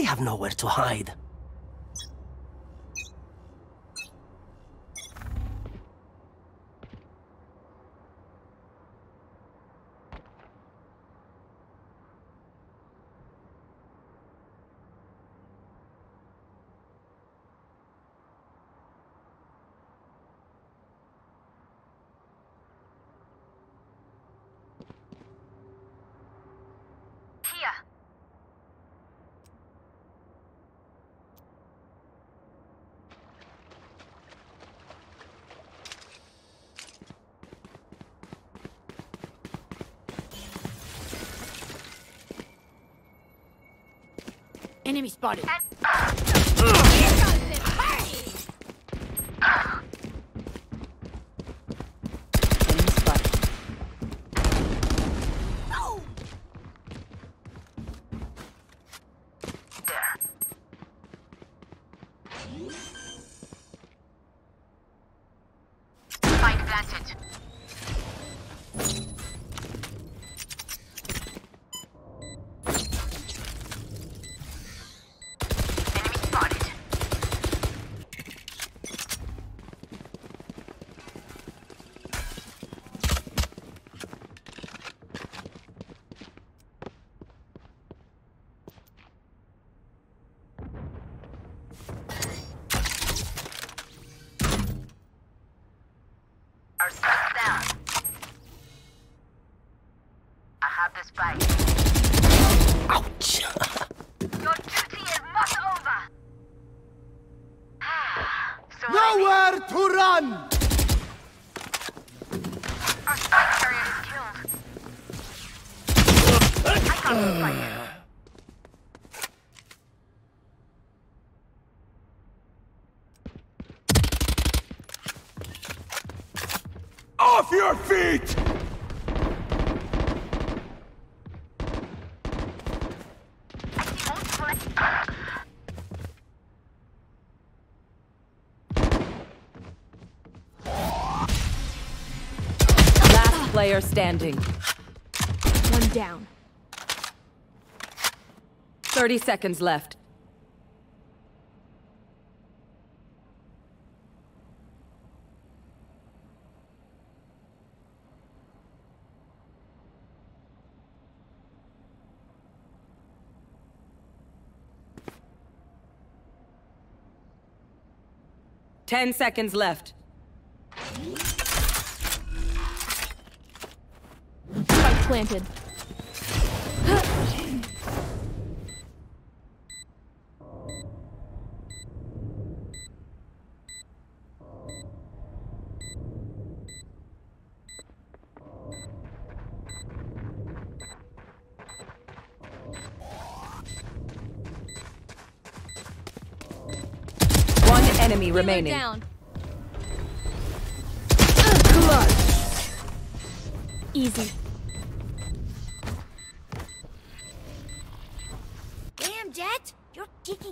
have nowhere to hide. Enemy spotted. Spike planted. Our spike's down. I have the spike. Ouch! Your duty is not over. So Nowhere to run! our spike carrier is killed. I got the spike. Off your feet! Last player standing. One down. 30 seconds left. Ten seconds left. Spike planted. One enemy remaining. Down. Easy. Damn, Jet! You're kicking.